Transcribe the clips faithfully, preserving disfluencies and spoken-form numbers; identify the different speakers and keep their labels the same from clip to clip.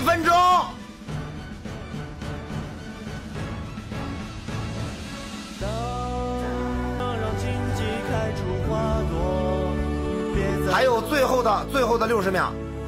Speaker 1: 分钟。还有最后的最后的六十秒。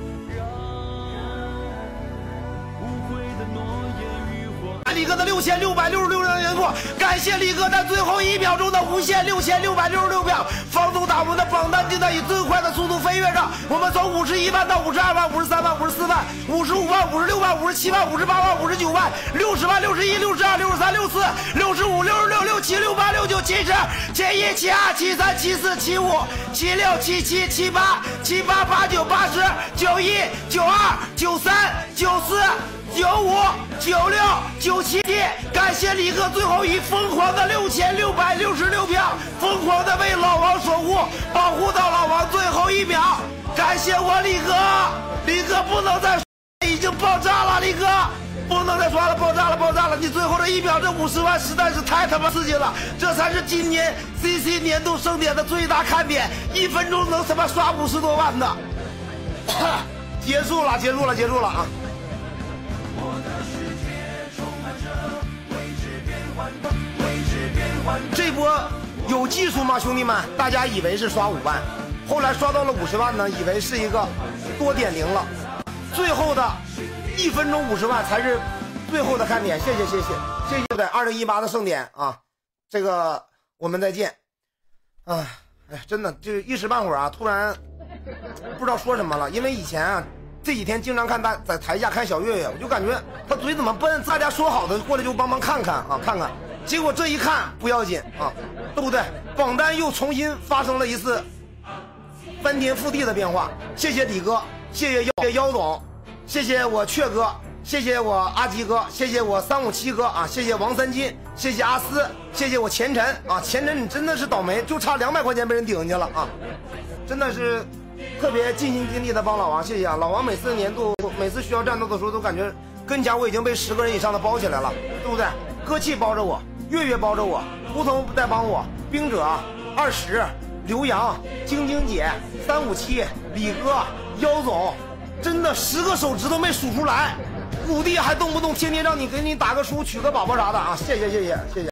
Speaker 1: 李哥的六千六百六十六张人数，感谢李哥在最后一秒钟的无限六千六百六十六票。方总打我们的榜单正在以最快的速度飞跃着，我们从五十一万到五十二万、五十三万、五十四万、五十五万、五十六万、五十七万、五十八万、五十九万、六十万、六十一、六十二、六十三、六十四、六十五、六十六、六七、六八、六九、七十、七一、七二、七三、七四、七五、七六、七七、七八、七八、八九、八十、九一、九二、九三、九四。九五九六九七，感谢李哥最后一疯狂的六千六百六十六票，疯狂的为老王守护，保护到老王最后一秒。感谢我李哥，李哥不能再，已经爆炸了，李哥不能再刷了，爆炸了，爆炸了！你最后这一秒，这五十万实在是太他妈刺激了，这才是今年 C C 年度盛典的最大看点，一分钟能他妈刷五十多万的。结束了，结束了，结束了啊！这波有技术吗，兄弟们？大家以为是刷五万，后来刷到了五十万呢，以为是一个多点零了。最后的一分钟五十万才是最后的看点。谢谢谢谢谢谢在二零一八的盛典啊，这个我们再见。啊，哎，真的就是一时半会儿啊，突然不知道说什么了，因为以前啊。这几天经常看大在台下看小岳岳，我就感觉他嘴怎么笨？大家说好的过来就帮忙看看啊，看看。结果这一看不要紧啊，对不对？榜单又重新发生了一次翻天覆地的变化。谢谢李哥，谢谢妖妖总，谢谢我雀哥，谢谢我阿吉哥，谢谢我三五七哥啊，谢谢王三金，谢谢阿思，谢谢我前尘啊，前尘你真的是倒霉，就差两百块钱被人顶进去了啊，真的是。特别尽心尽力的帮老王，谢谢啊！老王每次年度每次需要战斗的时候，都感觉跟前我已经被十个人以上的包起来了，对不对？歌气包着我，月月包着我，胡同在帮我，冰者二十，刘洋、晶晶姐、三五七、李哥、妖总，真的十个手指头没数出来。谷地还动不动天天让你给你打个书、取个宝宝啥的啊！谢谢谢谢谢谢。